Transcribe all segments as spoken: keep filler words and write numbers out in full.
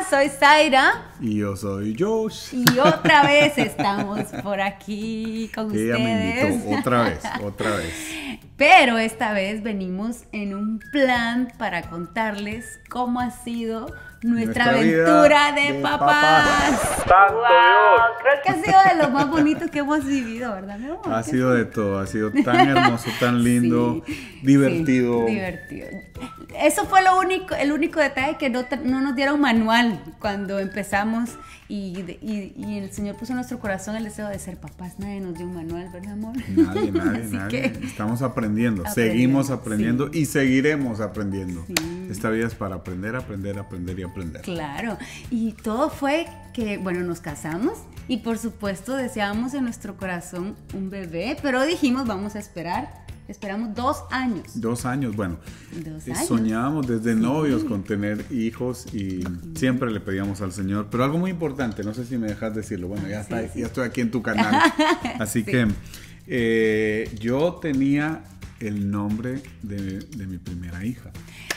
soy Zaira. Y yo soy Josh. Y otra vez estamos por aquí con Ella ustedes. me invitó otra vez, otra vez. Pero esta vez venimos en un plan para contarles cómo ha sido nuestra, nuestra aventura de, de papás. papás. ¡Santo wow, Dios! Creo que ha sido de lo más bonito que hemos vivido, ¿verdad, mi amor? Ha sido de todo, ha sido tan hermoso, tan lindo, sí, divertido. Sí, divertido. Eso fue lo único, el único detalle, que no, no nos dieron manual cuando empezamos y, y, y el Señor puso en nuestro corazón el deseo de ser papás. Nadie nos dio un manual, ¿verdad, amor? Nadie, nadie, nadie. Que estamos aprendiendo, aprendiendo, seguimos aprendiendo sí. y seguiremos aprendiendo. Sí. Esta vida es para aprender, aprender, aprender y aprender. Claro, y todo fue que, bueno, nos casamos y por supuesto deseábamos en nuestro corazón un bebé, pero dijimos, vamos a esperar. Esperamos dos años. Dos años, bueno. Dos años. Soñábamos desde sí. novios con tener hijos y uh-huh. siempre le pedíamos al Señor. Pero algo muy importante, no sé si me dejas decirlo. Bueno, ya, sí, está, sí. ya estoy aquí en tu canal. Así sí. que eh, yo tenía el nombre de, de mi primera hija.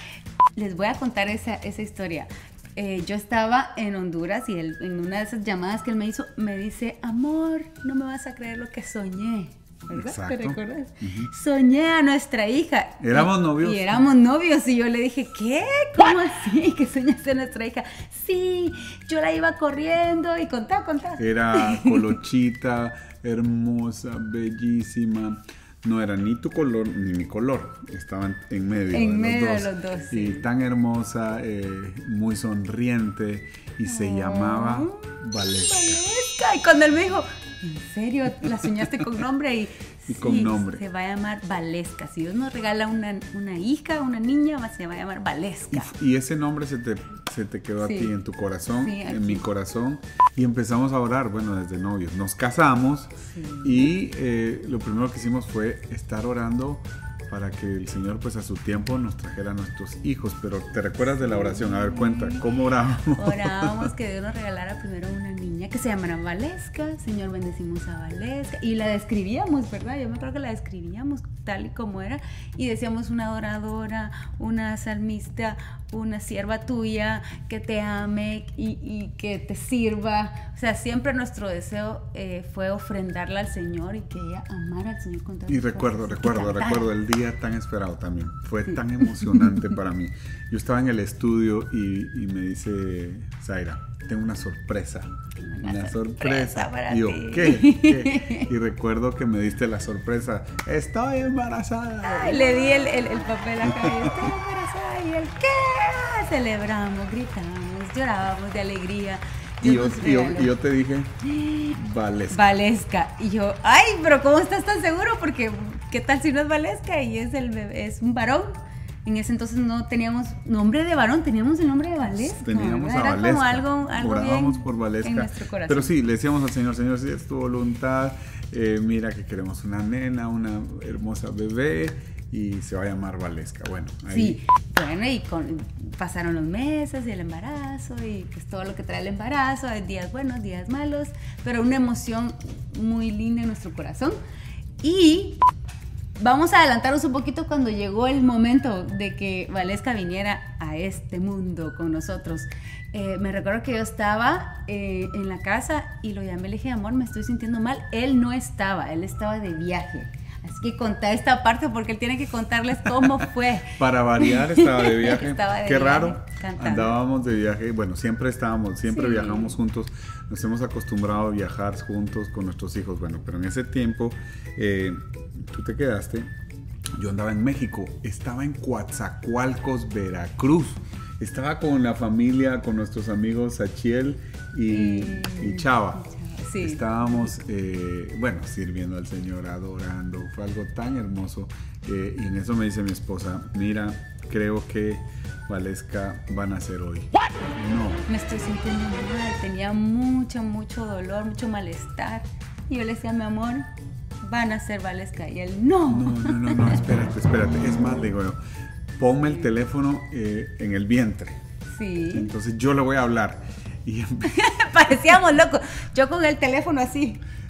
Les voy a contar esa, esa historia. Eh, yo estaba en Honduras y él, en una de esas llamadas que él me hizo, me dice, amor, no me vas a creer lo que soñé. ¿Verdad? Exacto. ¿Te recuerdas? Uh-huh. Soñé a nuestra hija. Éramos y, novios. Y éramos novios y yo le dije, ¿qué? ¿Cómo así? ¿Que soñaste a nuestra hija? Sí, yo la iba corriendo y contá, contá. Era colochita, hermosa, bellísima. No era ni tu color ni mi color, estaban en medio, en de, medio los dos. de los dos. Sí. Y tan hermosa, eh, muy sonriente y se oh, llamaba Valesca. Valesca. Y cuando él me dijo, ¿en serio la soñaste con nombre? Y, y con sí, nombre. Se va a llamar Valesca. Si Dios nos regala una, una hija, una niña, se va a llamar Valesca. Y, y ese nombre se te, se te quedó sí. a ti en tu corazón, sí, en mi corazón. Y empezamos a orar, bueno, desde novios. Nos casamos sí. y eh, lo primero que hicimos fue estar orando para que el Señor pues a su tiempo nos trajera a nuestros hijos. Pero ¿te recuerdas de la oración? A ver, cuenta, ¿cómo orábamos? Orábamos que Dios nos regalara primero una niña que se llamara Valesca. Señor, bendecimos a Valesca. Y la describíamos, ¿verdad? Yo me acuerdo que la describíamos tal y como era. Y decíamos una adoradora, una salmista, una sierva tuya, que te ame y, y que te sirva. O sea, siempre nuestro deseo eh, fue ofrendarla al Señor y que ella amara al Señor con todo. Y recuerdo, recuerdo, recuerdo el día tan esperado también. Fue sí. tan emocionante para mí. Yo estaba en el estudio y, y me dice Zaira, tengo una sorpresa. Una, una sorpresa. sorpresa. Para y yo, ti. ¿Qué? ¿Qué? Y recuerdo que me diste la sorpresa. Estoy embarazada. Ay, le di el, el, el papel acá. Estoy embarazada. Y el ¿qué? Celebramos, gritamos, llorábamos de alegría. Y yo, y, yo, y yo te dije, Valesca. Valesca. Y yo, ay, pero ¿cómo estás tan seguro? Porque, ¿qué tal si no es Valesca y es, el bebé, es un varón? En ese entonces no teníamos nombre de varón, teníamos el nombre de Valesca. Teníamos a Era Valesca. Como algo, algo Orábamos bien por Valesca. En nuestro corazón. Pero sí, le decíamos al Señor, Señor, si es tu voluntad, eh, mira que queremos una nena, una hermosa bebé. Y se va a llamar Valesca. Bueno, ahí. Sí, bueno, y con, pasaron los meses y el embarazo y pues todo lo que trae el embarazo, hay días buenos, días malos, pero una emoción muy linda en nuestro corazón. Y vamos a adelantarnos un poquito cuando llegó el momento de que Valesca viniera a este mundo con nosotros. Eh, me recuerdo que yo estaba eh, en la casa y lo llamé, le dije, amor, me estoy sintiendo mal. Él no estaba, él estaba de viaje. Así que contá esta parte porque él tiene que contarles cómo fue. Para variar, estaba de viaje. Estaba de Qué viaje, raro. Cantando. Andábamos de viaje. Bueno, siempre estábamos, siempre sí. viajamos juntos. Nos hemos acostumbrado a viajar juntos con nuestros hijos. Bueno, pero en ese tiempo eh, tú te quedaste. Yo andaba en México. Estaba en Coatzacoalcos, Veracruz. Estaba con la familia, con nuestros amigos Sachiel y, mm. y Chava. Sí. Estábamos, eh, bueno, sirviendo al Señor, adorando. Fue algo tan hermoso. Eh, y en eso me dice mi esposa, mira, creo que Valesca va a nacer hoy. ¿What? No. Me estoy sintiendo mal. Tenía mucho, mucho dolor, mucho malestar. Y yo le decía, mi amor, va a nacer Valesca. Y él, no. No, no, no, no, espérate, espérate. Es más, digo yo, ponme el teléfono eh, en el vientre. Sí. Entonces yo le voy a hablar. Y parecíamos locos. Yo con el teléfono así.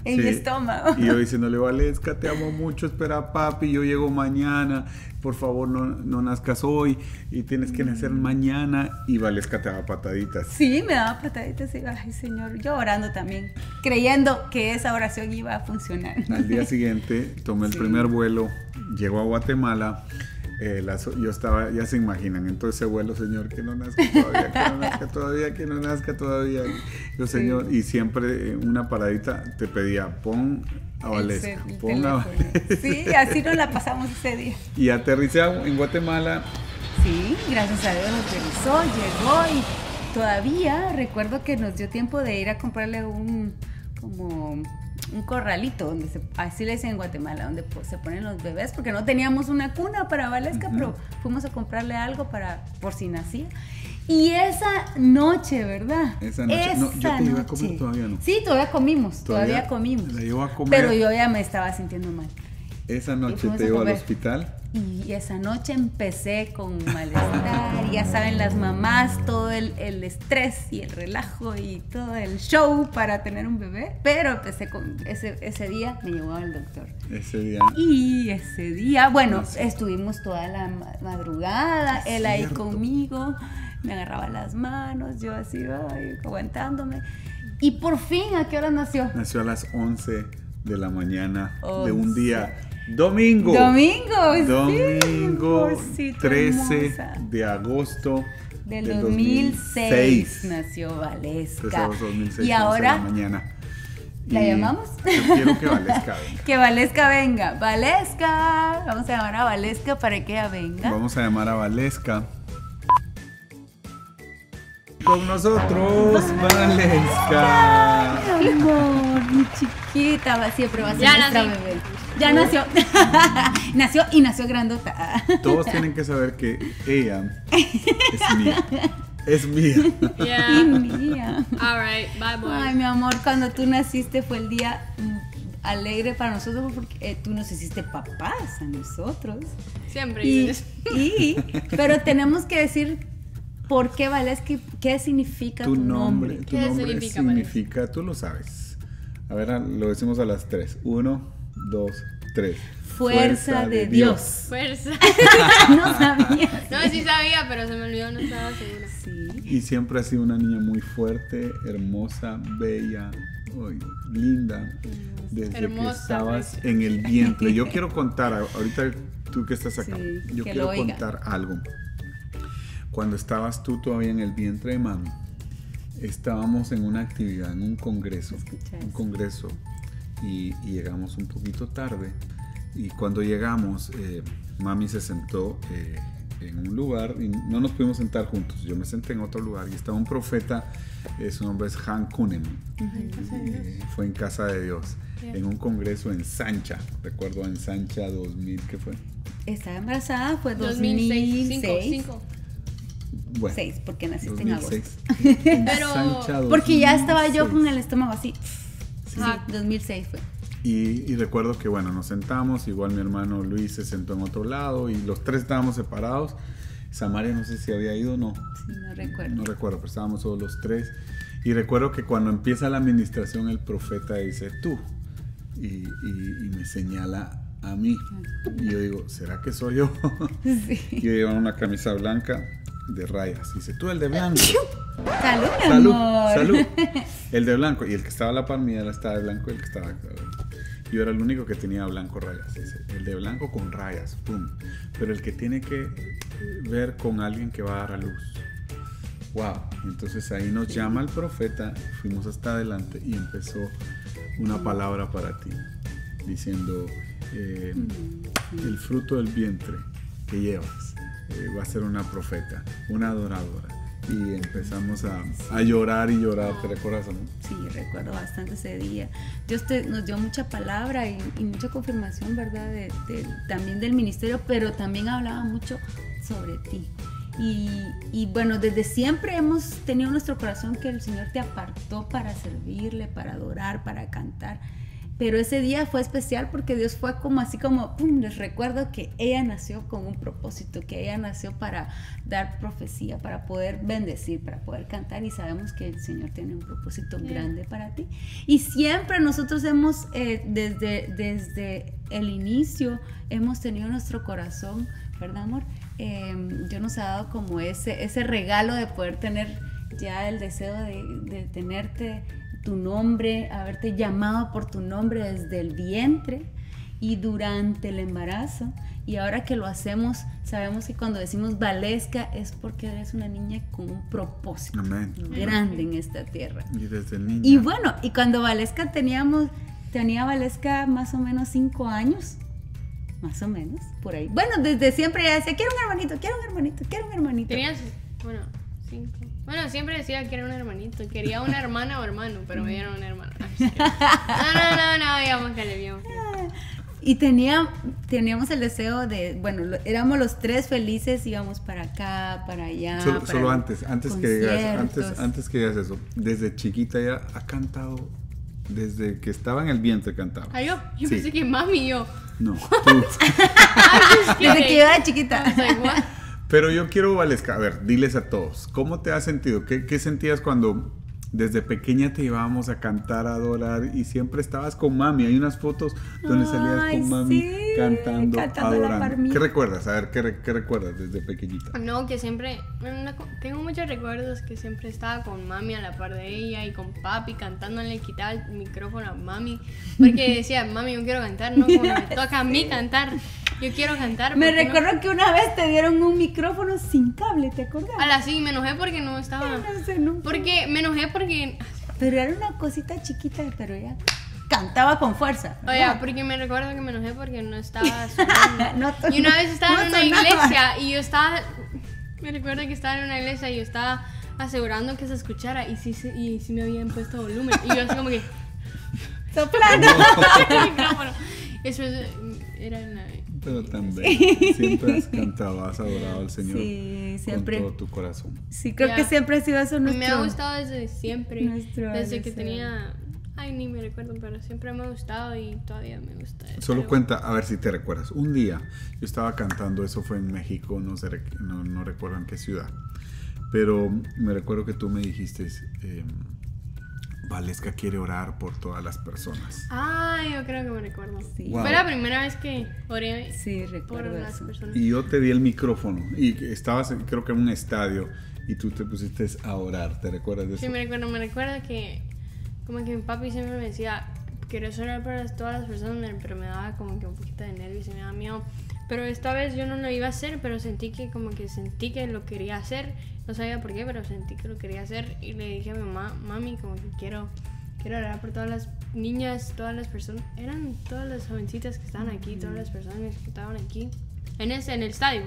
en Sí. mi estómago. Y yo diciéndole, Valesca, te amo mucho, espera papi, yo llego mañana, por favor no, no nazcas hoy y tienes que nacer mañana. Y Valesca te daba pataditas. Sí, me daba pataditas y ay, Señor, yo orando también, creyendo que esa oración iba a funcionar. Al día siguiente tomé el Sí. primer vuelo, llego a Guatemala. Eh, las- yo estaba, ya se imaginan, entonces ese vuelo, Señor, que no nazca todavía, que no nazca todavía, que no nazca todavía. Yo, Señor, y siempre eh, una paradita te pedía, pon a Valesca, El cel- pon a teléfono. Valesca. Sí, así nos la pasamos ese día. Y aterricé en Guatemala. Sí, gracias a Dios aterrizó, llegó y todavía recuerdo que nos dio tiempo de ir a comprarle un como un corralito donde se, así le dicen en Guatemala, donde pues, se ponen los bebés, porque no teníamos una cuna para Valesca, Ujú. pero fuimos a comprarle algo para por si nacía. Y esa noche, ¿verdad? Esa noche. No, yo te iba a comer, noche. todavía no. Sí, todavía comimos, todavía, Todavía comimos. la llevo a comer. Pero yo ya me estaba sintiendo mal. Esa Y noche fuimos te a llevo al comer. hospital. Y esa noche empecé con malestar, y ya saben las mamás, todo el, el estrés y el relajo y todo el show para tener un bebé, pero empecé con ese, ese día, me llevó al doctor. Ese día. Y ese día, bueno, Sí. estuvimos toda la ma- madrugada, Es él ahí cierto. conmigo, me agarraba las manos, yo así, ay, aguantándome. Y por fin, ¿a qué hora nació? Nació a las once de la mañana de un once. día domingo. Domingo, sí, Domingo amorcito trece hermosa. de agosto Del del dos mil seis, dos mil seis. nació trece de Valesca. agosto del dos mil seis, Y once de ahora la mañana. ¿la Y llamamos? Yo quiero que Valesca venga. que Valesca venga. Valesca, vamos a llamar a Valesca para que ella venga. Vamos a llamar a Valesca. Con nosotros, Valesca. Ay, amor, mi chiquita, va, siempre va a ser Ya nuestra nací. bebé. Ya nació. nació y nació grandota. Todos tienen que saber que ella es mía. Es mía. Y Yeah. mía. All right. Bye, boy. Ay, mi amor, cuando tú naciste fue el día mm, alegre para nosotros porque eh, tú nos hiciste papás a nosotros. Siempre. Y, dices. y- pero tenemos que decir por qué Valesca, y qué significa tu, Tu nombre, nombre. tu ¿Qué nombre significa, significa, tú lo sabes. A ver, a- lo decimos a las tres. Uno, dos, tres. Fuerza, de, Dios. Fuerza. No sabía. No, sí sabía, pero se me olvidó, no estaba segura. Sí. Y siempre ha sido una niña muy fuerte, hermosa, bella, ay, linda, desde que Hermosa, estabas preciosa. en el vientre. Yo quiero contar, ahorita tú que estás acá, Sí, yo que quiero lo oiga. contar algo. Cuando estabas tú todavía en el vientre de mami, estábamos en una actividad, en un congreso, Escucha un eso. congreso, y, y llegamos un poquito tarde. Y cuando llegamos, eh, mami se sentó eh, en un lugar y no nos pudimos sentar juntos. Yo me senté en otro lugar y estaba un profeta, eh, su nombre es Han Kuhneman. Eh, fue en Casa de Dios, en un congreso en Sancha. Recuerdo en Sancha dos mil, ¿qué fue? Estaba embarazada, fue dos mil seis. cinco, dos mil seis. cinco. Bueno, Seis, porque naciste en agosto. dos mil seis. En Pero- Sancha Porque ya estaba yo dos mil con seis. el estómago así. Sí, Ajá. dos mil seis fue. Y, y recuerdo que, bueno, nos sentamos, igual mi hermano Luis se sentó en otro lado y los tres estábamos separados. Samaria no sé si había ido o no, Sí, no recuerdo. no recuerdo, pero estábamos todos los tres. Y recuerdo que cuando empieza la administración el profeta dice tú y, y- y me señala a mí. Y yo digo, ¿será que soy yo? Sí. Y yo llevaba una camisa blanca de rayas. Y dice, tú el de blanco. Salud, mi Salud, amor. salud. El de blanco. Y el que estaba a la par mía era estaba de blanco y el que estaba acá. Yo era el único que tenía blanco rayas. Dice, el de blanco con rayas, pum. Pero el que tiene que ver con alguien que va a dar a luz. Wow. Entonces ahí nos llama el profeta, fuimos hasta adelante y empezó una palabra para ti, diciendo, eh, el fruto del vientre que llevas eh, va a ser una profeta, una adoradora. Y empezamos a, a llorar y llorar, ¿te recuerdas, no? Sí, recuerdo bastante ese día. Dios te, nos dio mucha palabra y, y mucha confirmación, ¿verdad? De, de- también del ministerio, pero también hablaba mucho sobre ti. Y, y bueno, desde siempre hemos tenido en nuestro corazón que el Señor te apartó para servirle, para adorar, para cantar. pero ese día fue especial porque Dios fue como así como, pum, les recuerdo que ella nació con un propósito, que ella nació para dar profecía, para poder bendecir, para poder cantar, y sabemos que el Señor tiene un propósito Yeah. grande para ti. Y siempre nosotros hemos, eh, desde, desde el inicio, hemos tenido en nuestro corazón, ¿verdad, amor? Eh, Dios nos ha dado como ese, ese regalo de poder tener ya el deseo de, de tenerte tu nombre, haberte llamado por tu nombre desde el vientre y durante el embarazo. Y ahora que lo hacemos, sabemos que cuando decimos Valesca es porque eres una niña con un propósito Amén. grande en esta tierra. Y desde el niño. Y bueno, y cuando Valesca teníamos, tenía Valesca más o menos cinco años, más o menos, por ahí. Bueno, desde siempre ella decía, quiero un hermanito, quiero un hermanito, quiero un hermanito. Tenías, bueno, cinco. Bueno, siempre decía que era un hermanito. Quería una hermana o hermano, pero me dieron una hermana. Ay, sí. No, no, no, no, digamos que le digamos que- Y tenía, teníamos el deseo de, bueno, lo- éramos los tres felices, íbamos para acá, para allá. Solo, para solo antes, antes que, digas, antes, conciertos. antes que digas eso, desde chiquita ya ha cantado, desde que estaba en el vientre cantaba. Ah, yo, yo Sí. pensé que mami y yo. No, tú. Desde que yo era chiquita. I was like, what? Pero yo quiero, Valesca, a ver, diles a todos, ¿cómo te has sentido? ¿Qué, qué sentías cuando desde pequeña te llevábamos a cantar, a adorar y siempre estabas con mami? Hay unas fotos donde salías Ay, con mami sí, cantando, cantando a la par adorando. mía. ¿Qué recuerdas? A ver, ¿qué, re- qué recuerdas desde pequeñita? No, que siempre, bueno, una co- tengo muchos recuerdos que siempre estaba con mami a la par de ella y con papi cantándole, quitaba el micrófono a mami, porque decía, mami, yo quiero cantar, no, como me toca a mí cantar, yo quiero cantar. Me ¿por qué no? recuerdo que una vez te dieron un micrófono sin cable, ¿te acordás? A la sí, me enojé porque no estaba, No sé, nunca. porque me enojé porque, Pero era una cosita chiquita, pero ella cantaba con fuerza. oye, ¿verdad? porque me recuerdo que me enojé porque no estaba sonando. No to- Y una vez estaba no en una sonaba. iglesia y yo estaba, me recuerdo que estaba en una iglesia y yo estaba asegurando que se escuchara y sí, sí, y sí me habían puesto volumen. Y yo así como que, Soplando. el micrófono. Eso es, era en la... Pero también, siempre has cantado, has adorado al Señor Sí, siempre. con todo tu corazón. Sí, creo Ya. que siempre ha sido eso nuestro. Me ha gustado desde siempre, nuestro desde que deseo. tenía, ay ni me recuerdo, pero siempre me ha gustado y todavía me gusta. Es Solo algo- cuenta, a ver si te recuerdas. Un día yo estaba cantando, eso fue en México, no, sé, no, no recuerdo en qué ciudad. Pero me recuerdo que tú me dijiste, eh, Valesca quiere orar por todas las personas. Ay, yo creo que me recuerdo. Sí. Wow. Fue la primera vez que oré Sí, por recuerdo las eso. personas. Y yo te di el micrófono y estabas, en- creo que en un estadio, y tú te pusiste a orar. ¿Te recuerdas de eso? Sí, me recuerdo, me recuerdo que como que mi papi siempre me decía, quieres orar por las- todas las personas, pero me daba como que un poquito de nervios y me daba miedo. Pero esta vez yo no lo iba a hacer, pero sentí que como que sentí que lo quería hacer. No sabía por qué, pero sentí que lo quería hacer y le dije a mi mamá, mami, como que quiero, quiero orar por todas las niñas, todas las personas, eran todas las jovencitas que estaban aquí, todas las personas que estaban aquí en ese, en el estadio.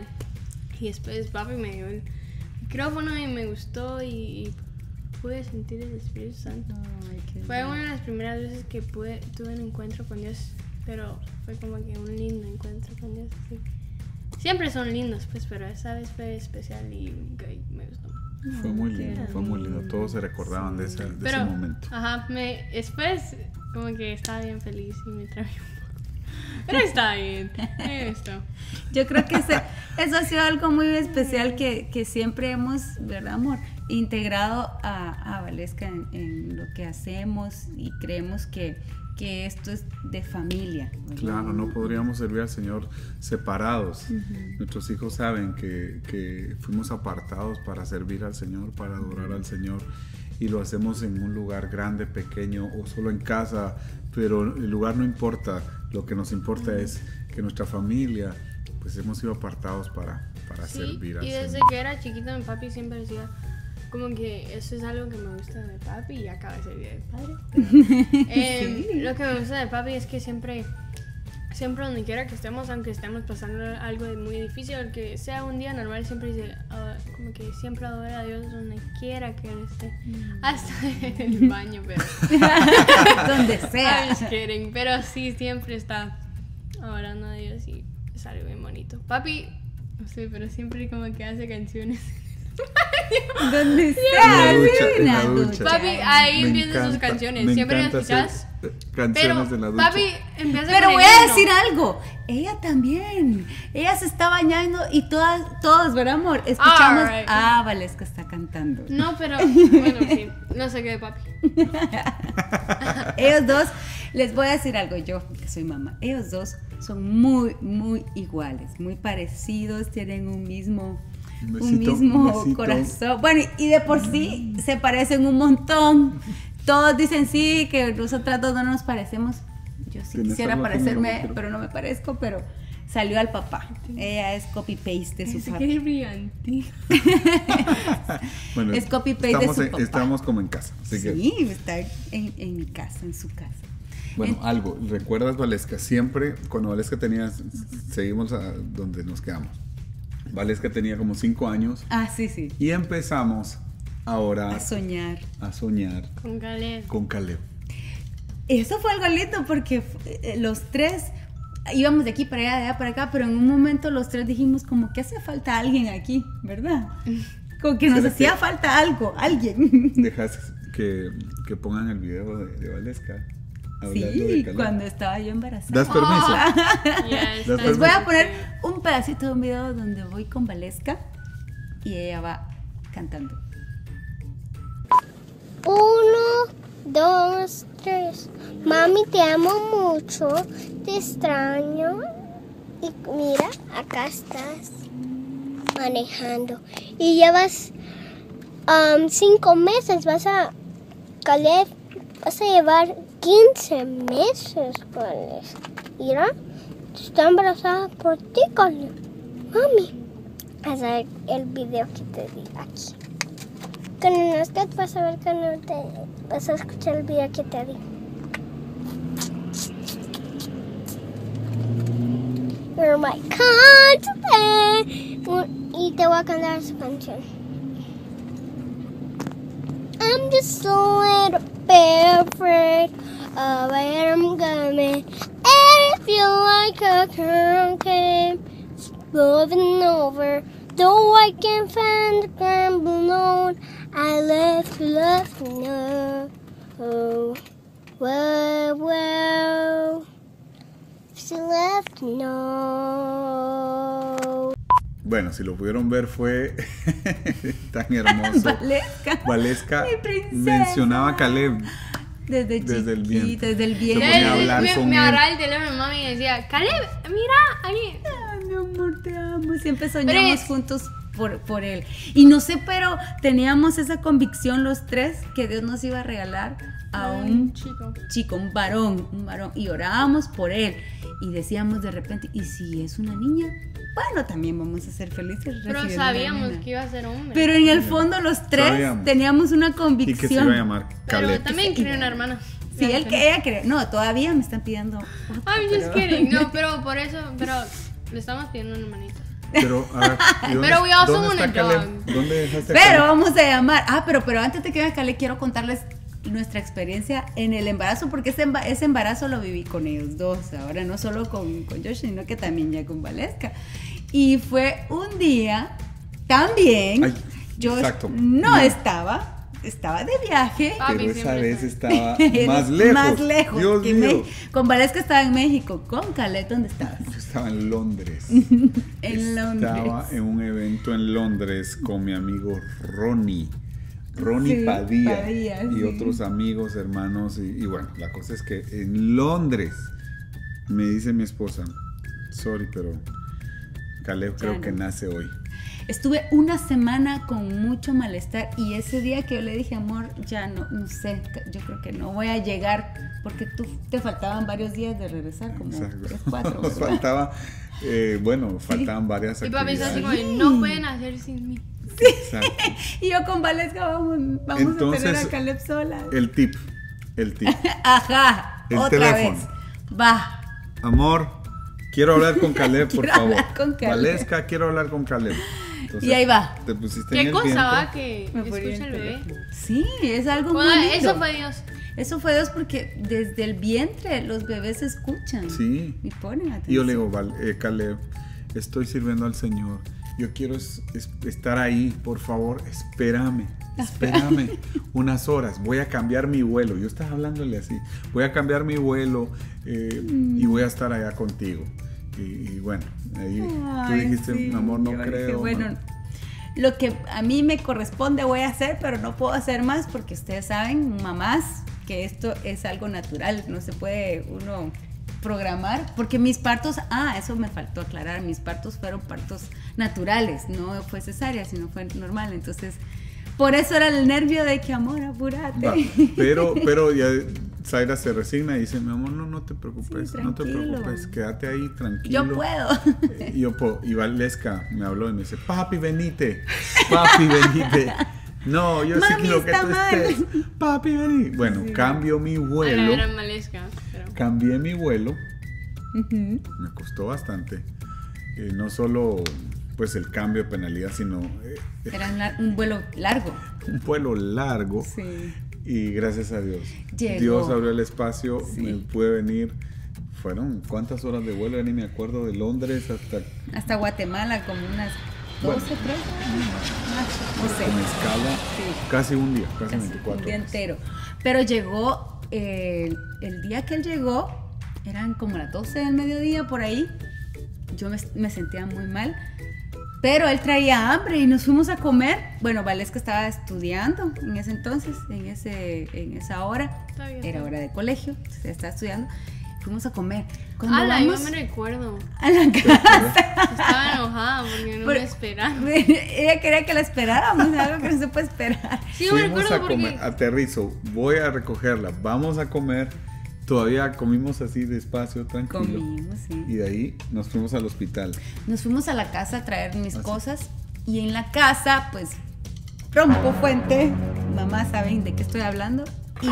Y después papi me dio el micrófono y me gustó y, y pude sentir el Espíritu Santo. Ay, qué Fue lindo. una de las primeras veces que pude, tuve un encuentro con Dios, pero fue como que un lindo encuentro con Dios. Sí. Siempre son lindos, pues, pero esa vez fue especial y única y me gustó. Fue muy Qué lindo, fue muy lindo. lindo. Todos se recordaban de, ese, de Pero, ese momento. ajá, me, después como que estaba bien feliz y me trabé un poco. Pero está bien, me gustó. Yo creo que ese- eso ha sido algo muy especial que, que siempre hemos, ¿verdad, amor? Integrado a, a Valesca en, en lo que hacemos y creemos que, que esto es de familia. ¿verdad? Claro, no podríamos servir al Señor separados. Nuestros hijos saben que, que fuimos apartados para servir al Señor, para adorar al Señor. Y lo hacemos en un lugar grande, pequeño o solo en casa. Pero el lugar no importa. Lo que nos importa es que nuestra familia, pues hemos sido apartados para, para Sí, servir al y desde Señor. que era chiquita mi papi siempre decía como que eso es algo que me gusta de papi y acaba de ser día del padre. pero, eh, Lo que me gusta de papi es que siempre, siempre donde quiera que estemos, aunque estemos pasando algo de muy difícil, que sea un día normal, siempre dice ah, como que siempre adora a Dios donde quiera que él esté, hasta en el baño, pero Donde sea. I'm just kidding, pero sí siempre está adorando a Dios y es algo bien bonito. Papi, no sé, pero siempre como que hace canciones. Donde En la sea, ducha, sí, en la la ducha. ducha. Papi, ahí Me empiezan sus encanta- canciones. me Siempre las encanta hacer, escuchas. eh, Pero, Canciones de la ducha. papi, empieza Pero con voy el a himno. decir algo. Ella también. Ella se está bañando y todas, todos, ¿verdad, amor? Escuchamos. Alright. Ah, Valesca está cantando. No, pero, bueno, sí. No sé qué de papi. Ellos dos, les voy a decir algo, yo que soy mamá. Ellos dos son muy, muy iguales, muy parecidos, tienen un mismo, Un un besito, mismo un besito. corazón. Bueno, y de por sí se parecen un montón. Todos dicen sí, que nosotras dos no nos parecemos. Yo sí Tienes quisiera algo parecerme, conmigo, pero- pero no me parezco, pero salió al papá. Ella es copy-paste de su papá. brillante. Bueno, Es copy-paste de estamos su en- papá. Estamos como en casa. Así que, Sí, está en, en mi casa, en su casa. bueno, En- algo. ¿Recuerdas, Valesca? Siempre, cuando Valesca tenía, seguimos a donde nos quedamos. Valesca tenía como cinco años Ah, sí, sí. y empezamos ahora A soñar. a soñar Con Caleb. con Caleb. Eso fue algo lindo porque eh, los tres íbamos de aquí para allá, de allá para acá, pero en un momento los tres dijimos como que hace falta alguien aquí, ¿verdad? Como que nos ¿Será hacía que- falta algo, alguien. Dejas que, que pongan el video de, de Valesca. Hablando de Sí, Caleb. cuando estaba yo embarazada. ¿Das permiso? Yes, Les Les voy a that's poner okay. un pedacito de un video donde voy con Valesca y ella va cantando. Uno, dos, tres. Mami, te amo mucho. Te extraño. Y mira, acá estás manejando. Y llevas um, cinco meses. Vas a, Caleb, vas a llevar quince meses, Caleb. Mira, está embarazada por ti, Caleb. Mami, vas a ver el video que te di aquí. Con el Snapchat vas a ver que no te vas a escuchar el video que te di. You're my constant. Y te voy a cantar su canción. I'm just a little bit afraid of where I'm going. I feel like a hurricane moving over. Though I can't find the ground below, I left you, left you know. Oh, whoa, whoa. She left you know. Bueno, si lo pudieron ver fue tan hermoso. Valesca. Valesca Mi princesa. mencionaba a Caleb. Desde, Desde el chiquita, vientre. desde el Se vientre. ponía a Él hablar me, con me él. agarraba el teléfono, mami, y decía, Caleb, mira, ahí. Ay, mi amor, te amo. Siempre soñamos Pero es- juntos por, por él. Y no sé, pero teníamos esa convicción los tres que Dios nos iba a regalar a un chico. chico, un varón, un varón. Y orábamos por él. Y decíamos de repente, ¿y si es una niña? Bueno, también vamos a ser felices. Pero recibiendo una sabíamos nena. que iba a ser hombre. Pero en el fondo los tres Sabíamos. teníamos una Y convicción. que se iba a llamar Pero Caleb. también quería una hermana. Sí, él que ella cree. No, todavía me están pidiendo. otro, I'm just pero- kidding. No, pero por eso, pero le estamos pidiendo una hermanita. Pero, a ver, ¿y dónde- Pero we also ¿dónde want está a Caleb? dog. ¿Dónde dejaste a Pero Caleb? vamos a llamar. Ah, pero, pero antes de que venga Caleb, quiero contarles nuestra experiencia en el embarazo, porque ese, emba- ese embarazo lo viví con ellos dos. Ahora no solo con, con Josh, sino que también ya con Valesca. Y fue un día también. Ay, Josh exacto. no estaba, estaba de viaje. Papi Pero esa siempre vez está. estaba más lejos. Más lejos. Dios que mío. Me- con Valesca estaba en México. Con Caleb, ¿dónde estabas? Yo estaba en Londres. En Estaba Londres. en un evento en Londres con mi amigo Ronnie. Ronnie Sí, Padilla, Padilla, y sí. otros amigos, hermanos. Y, y bueno, la cosa es que en Londres me dice mi esposa, sorry, pero Caleb Ya creo no. que nace hoy. Estuve una semana con mucho malestar y ese día que yo le dije, amor, ya no, no sé, yo creo que no voy a llegar porque tú te faltaban varios días de regresar, como Exacto. tres, cuatro. Nos ¿verdad? faltaba, eh, bueno, faltaban varias Y papi está así actividades. como, no pueden hacer sin mí. Exacto. Y yo con Valesca vamos, vamos Entonces, a tener a Caleb sola. El tip, el tip. Ajá, el otra teléfono. vez. Va. Amor, quiero hablar con Caleb, por Quiero favor. hablar con Caleb. Valesca, quiero hablar con Caleb. Entonces, Y ahí va. Te pusiste en ¿Qué el cosa vientre. va que Me ponía escucha el el bebé? teléfono. Sí, es algo Bueno, muy lindo. eso fue Dios. Eso fue Dios porque desde el vientre los bebés escuchan. Sí. Y ponen atención. Y yo le digo, Val, eh, Caleb, estoy sirviendo al Señor yo quiero es, es, estar ahí, por favor, espérame, espérame unas horas, voy a cambiar mi vuelo. Yo estaba hablándole así, voy a cambiar mi vuelo eh, mm. y voy a estar allá contigo. Y, y bueno, ahí Ay, tú dijiste, sí, mi amor, no creo. Dije, bueno, no. Lo que a mí me corresponde voy a hacer, pero no puedo hacer más porque ustedes saben, mamás, que esto es algo natural, no se puede uno programar, porque mis partos, ah, eso me faltó aclarar, mis partos fueron partos naturales, no fue cesárea, sino fue normal, entonces, por eso era el nervio de que, amor, apúrate. Va, pero, pero ya Zaira se resigna y dice, mi amor, no, no te preocupes, sí, no te preocupes, quédate ahí tranquilo. Yo puedo. Eh, yo puedo. Y Valesca me habló y me dice, papi, venite, papi, venite. No, yo Mami, sí quiero que tú mal. estés. Papi, vení. Bueno, sí. cambio mi vuelo. Era Valesca, pero... Cambié mi vuelo. Uh-huh. Me costó bastante. Eh, no solo pues el cambio de penalidad, sino... Eh, Era un vuelo largo. Un vuelo largo. Sí. Y gracias a Dios. Llegó. Dios abrió el espacio, Sí. me pude venir. Fueron, ¿cuántas horas de vuelo? Ya ni me acuerdo, de Londres hasta... Hasta Guatemala, como unas doce, Bueno. tres, no, no sé. Con escala, Sí. casi un día, casi, Casi veinticuatro un día horas. entero. Pero llegó, eh, el día que él llegó, eran como las doce del mediodía por ahí. Yo me, me sentía muy mal, pero él traía hambre y nos fuimos a comer. Bueno, Valesca estaba estudiando en ese entonces, en, ese, en esa hora. Todavía Era está. hora de colegio, se estaba estudiando. Fuimos a comer. Cuando Ala, yo vamos me recuerdo. a la casa, Estaba enojada porque no Por- me esperaron. ella quería que la esperáramos, algo que no se puede esperar. Sí, yo me Fuimos recuerdo a porque... comer, aterrizo, voy a recogerla, vamos a comer. Todavía comimos así despacio, tranquilo. Comimos, sí. Y de ahí nos fuimos al hospital. Nos fuimos a la casa a traer mis ¿Ah, sí? cosas y en la casa, pues, rompo fuente, mamá saben de qué estoy hablando, y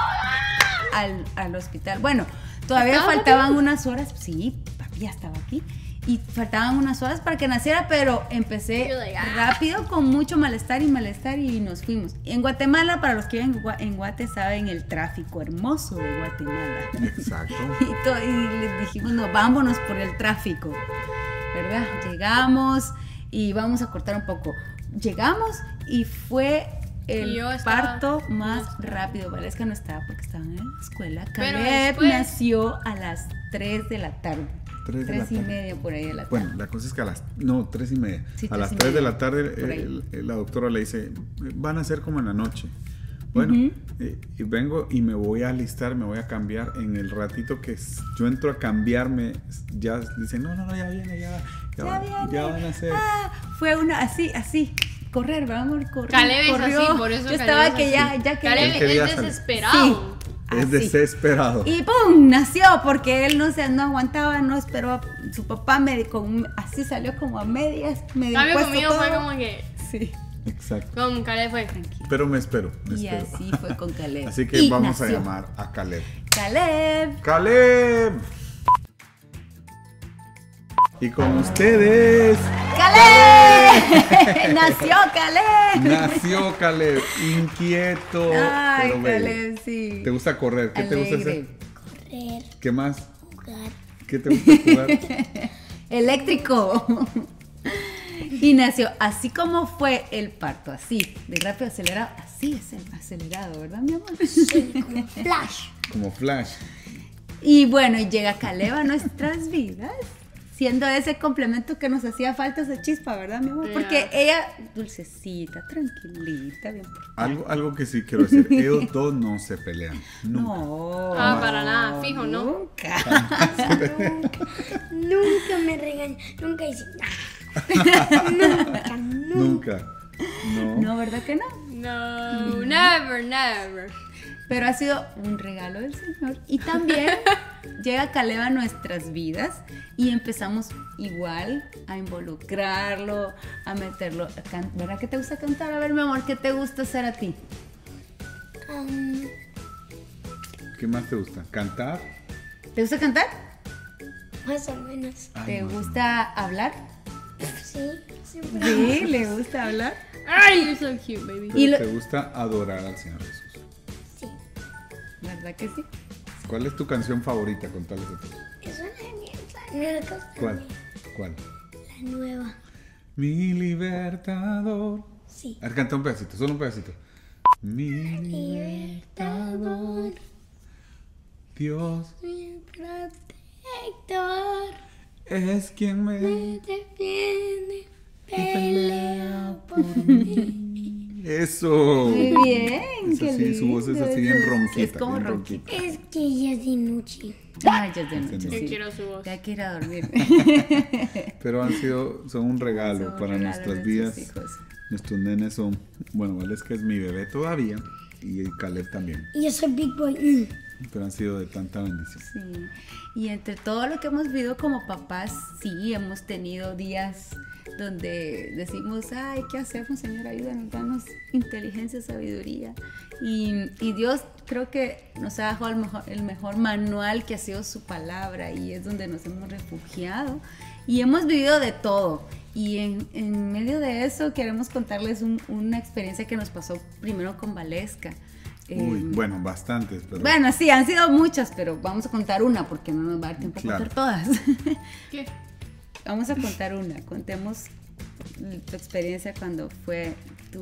al, al hospital. Bueno, todavía ¿Estaba faltaban papi? unas horas, sí, papi ya estaba aquí, y faltaban unas horas para que naciera, pero empecé You're like, ah. rápido con mucho malestar y malestar y nos fuimos. En Guatemala, para los que viven en Gua- en Guate, saben el tráfico hermoso de Guatemala. Exacto. Y, to- y les dijimos, no, vámonos por el tráfico, ¿verdad? Llegamos y vamos a cortar un poco. Llegamos y fue el Y yo estaba- parto más rápido. Valesca no estaba porque estaba en la escuela. Pero Caleb después- nació a las tres de la tarde. Tres de la Tres y tarde. media por ahí de la tarde. Bueno, la cosa es que a las... No, tres y media. Sí, a tres las y tres de media, la tarde por ahí. el- el- la doctora le dice, van a ser como en la noche. Bueno, Ujú. eh, y vengo y me voy a alistar, me voy a cambiar. En el ratito que s- yo entro a cambiarme, ya dicen, no, no, no, ya viene, ya, ya, Ya van, viene. ya van a ser... Ah, fue una así, así. Correr, vamos, correr. Caleb es corrió. así, por eso Yo Caleb estaba es que así. ya, ya que Caleb Él quería es salir. desesperado. Es así. desesperado. Y ¡pum! Nació porque él no se no aguantaba, no esperó a su papá, medio, con, así salió como a medias, medio Cambio puesto conmigo fue todo. como que... Sí, Exacto. Con Caleb fue... tranquilo. Pero me espero, me Y espero. así fue con Caleb. Así que Y vamos nació. a llamar a Caleb. Caleb. ¡Caleb! Y con ustedes... ¡Caleb! ¡Nació Caleb! Nació Caleb, inquieto, Ay, pero bello. Caleb, sí. ¿Te gusta correr? ¿Qué te gusta hacer? Alegre. Correr, ¿Qué más? jugar. ¿Qué te gusta jugar? Eléctrico. Y nació así como fue el parto, así, de rápido acelerado, así es el acelerado, ¿verdad, mi amor? Sí, como flash. Como Flash. Y bueno, y llega Caleb a nuestras vidas, siendo ese complemento que nos hacía falta, esa chispa, ¿verdad, mi amor? Ya. Porque ella, dulcecita, tranquilita, bien portada. Algo, algo que sí quiero decir, ellos dos no se pelean. Nunca. No. Ah, para nada, fijo, ¿no? Nunca. Nunca me regaña, nunca dice nada. Nunca, nunca. Nunca. No. No, ¿verdad que no? No, never, never. Pero ha sido un regalo del Señor. Y también llega Caleb a nuestras vidas y empezamos igual a involucrarlo, a meterlo. A can- ¿Verdad que te gusta cantar? A ver, mi amor, ¿qué te gusta hacer a ti? Um, ¿Qué más te gusta? ¿Cantar? ¿Te gusta cantar? más o menos. Ay, ¿Te no, no. gusta hablar? Sí, sí. Sí, le gusta hablar. Ay, you're so cute, baby. Y lo- ¿Te gusta adorar al Señor Jesús? Sí. ¿Verdad que sí? ¿Cuál es tu canción favorita con tales de ti? Es una mierda. No me gusta ¿Cuál? ni ¿Cuál? la nueva. Mi libertador. Sí. A ver, canta un pedacito, solo un pedacito. Mi libertador. Dios Mi protector es quien me me defiende, pelea por mí. Eso. Muy bien, Es qué así, su voz es lindo, así bien eso. ronquita. Es como bien ronquita. Es que ya es de noche. Ay, ya es de noche, Yo sí. quiero su voz. Ya hay que ir a dormir. Pero han sido, son un regalo Son un para regalo nuestras de vidas. nuestros hijos. Nuestros nenes son, bueno, Valeska es mi bebé todavía y Caleb también. Y yo soy Big Boy. Mm. Pero han sido de tanta bendición. Sí, y entre todo lo que hemos vivido como papás, sí, hemos tenido días donde decimos, ay, ¿qué hacemos, Señor? Ayúdanos, danos inteligencia, sabiduría. Y, y Dios creo que nos ha dejado el mejor, el mejor manual que ha sido su palabra y es donde nos hemos refugiado y hemos vivido de todo. Y en, en medio de eso queremos contarles un- una experiencia que nos pasó primero con Valeska. Uy, Eh, bueno, bastantes, pero Bueno, sí, han sido muchas, pero vamos a contar una porque no nos va a dar tiempo Claro. a contar todas. ¿Qué? Vamos a contar una. Contemos tu experiencia cuando fue tu...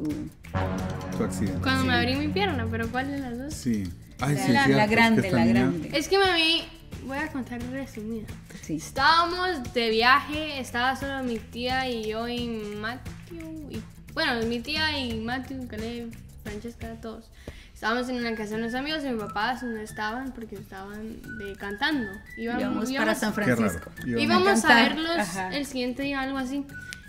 tu accidente. Cuando me abrí mi pierna, pero ¿cuál de las dos? Sí. Ay, La, sí, la- cierto, la es que grande, esta la niña- grande. Es que mami, voy a contar resumida. Sí. Estábamos de viaje, estaba solo mi tía y yo y Matthew. Y, bueno, mi tía y Matthew, Caleb, Francesca, todos. Estábamos en una casa de unos amigos y mis papás no estaban porque estaban de cantando. Íbamos, Íbamos para íbamos- San Qué raro. Francisco. Íbamos- íbamos a cantar, verlos ajá. el siguiente día, algo así.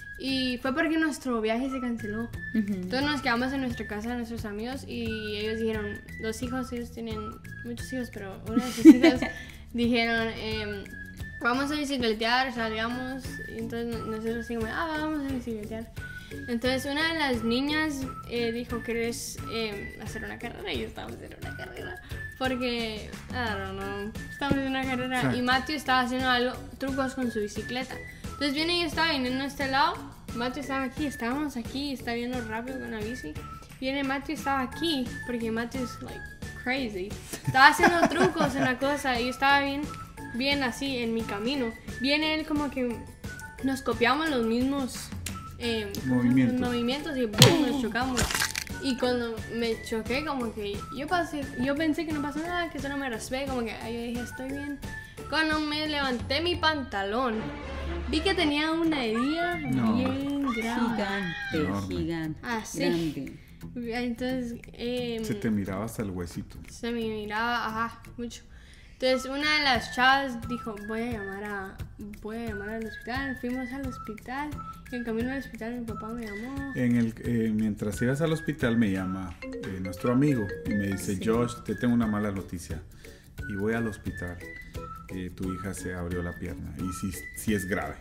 Y fue porque nuestro viaje se canceló. Ujú. Entonces nos quedamos en nuestra casa de nuestros amigos y ellos dijeron, los hijos, ellos tienen muchos hijos, pero uno de sus hijos dijeron, em, vamos a bicicletear, salgamos. Y entonces nosotros dijimos, ah, vamos a bicicletear. Entonces una de las niñas eh, dijo, ¿quieres em, hacer una carrera? Y estábamos haciendo una carrera. Porque, I don't know, estábamos en una carrera. Sí. Y Matthew estaba haciendo algo, trucos con su bicicleta. Entonces viene y yo estaba viniendo a este lado. Matthew estaba aquí, estábamos aquí, está viendo rápido con la bici. Viene Matthew, estaba aquí, porque Matthew es like crazy. Estaba haciendo trucos en la cosa y yo estaba bien, bien así en mi camino. Viene él como que nos copiamos los mismos eh, Movimientos. los movimientos y ¡boom! Nos chocamos. Y cuando me choqué, como que yo pasé, yo pensé que no pasó nada, que solo me raspé, como que ay, yo dije, estoy bien. Cuando me levanté mi pantalón, vi que tenía una herida No. bien grave. Gigante, Enorme. gigante. Ah, sí. Grande. Entonces, eh, Se te miraba hasta el huesito. se me miraba, ajá, mucho. Entonces una de las chavas dijo, voy a llamar a, voy a llamar al hospital. Fuimos al hospital y en camino al hospital mi papá me llamó. En el, eh, mientras ibas al hospital me llama eh, nuestro amigo y me dice, Sí. Josh, te tengo una mala noticia y voy al hospital. Eh, tu hija se abrió la pierna y sí, sí es grave.